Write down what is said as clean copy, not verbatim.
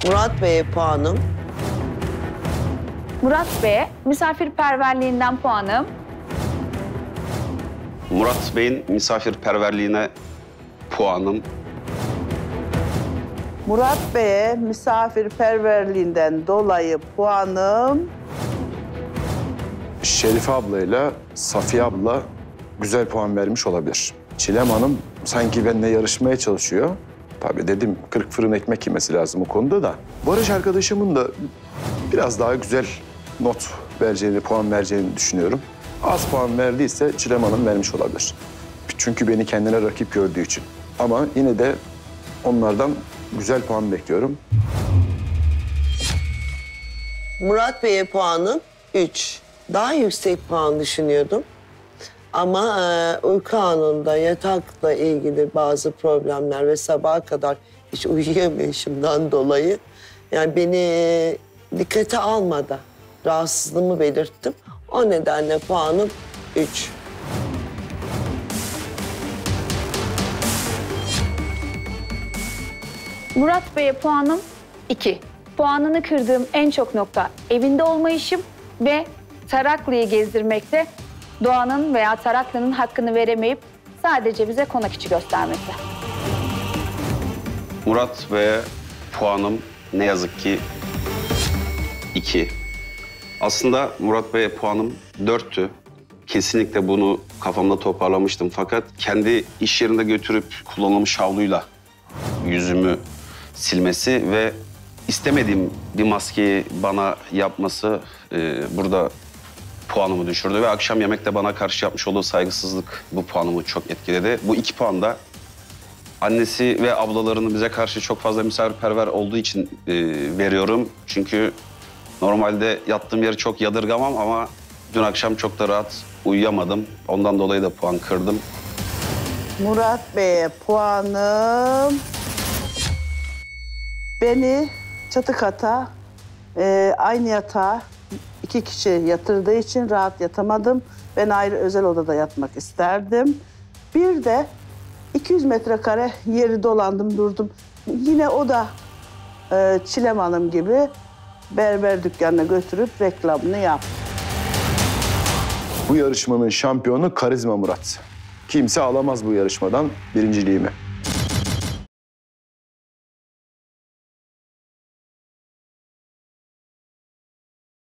Murat Bey'e puanım. Murat Bey'e misafirperverliğinden puanım. Murat Bey'in misafirperverliğine puanım. Murat Bey'e misafirperverliğinden dolayı puanım. Şerife ablayla Safiye abla güzel puan vermiş olabilir. Çilem Hanım sanki benimle yarışmaya çalışıyor. Tabii dedim 40 fırın ekmek yemesi lazım o konuda da. Barış arkadaşımın da biraz daha güzel not vereceğini, puan vereceğini düşünüyorum. Az puan verdiyse Çilem Hanım vermiş olabilir. Çünkü beni kendine rakip gördüğü için. Ama yine de onlardan güzel puan bekliyorum. Murat Bey'e puanım 3. Daha yüksek puan düşünüyordum. Ama uyku anında yatakla ilgili bazı problemler ve sabaha kadar hiç uyuyamayışımdan dolayı yani beni dikkate almadı. Rahatsızlığımı belirttim. O nedenle puanım 3. Murat Bey'e puanım 2. Puanını kırdığım en çok nokta evinde olmayışım ve Taraklı'yı gezdirmekte Doğan'ın veya Taraklı'nın hakkını veremeyip sadece bize konak içi göstermesi. Murat Bey'e puanım ne yazık ki 2. Aslında Murat Bey'e puanım 4'tü. Kesinlikle bunu kafamda toparlamıştım. Fakat kendi iş yerinde götürüp kullanılmış havluyla yüzümü silmesi ve istemediğim bir maskeyi bana yapması burada puanımı düşürdü. Ve akşam yemekte bana karşı yapmış olduğu saygısızlık bu puanımı çok etkiledi. Bu 2 puan da annesi ve ablalarının bize karşı çok fazla misafirperver olduğu için veriyorum. Çünkü normalde yattığım yeri çok yadırgamam ama dün akşam çok da rahat uyuyamadım. Ondan dolayı da puan kırdım. Murat Bey'e puanım. Beni çatı kata, aynı yatağa 2 kişi yatırdığı için rahat yatamadım. Ben ayrı özel odada yatmak isterdim. Bir de 200 metrekare yeri dolandım durdum. Yine o da Çilem Hanım gibi berber dükkanına götürüp reklamını yaptı. Bu yarışmanın şampiyonu Karizma Murat. Kimse alamaz bu yarışmadan birinciliğimi.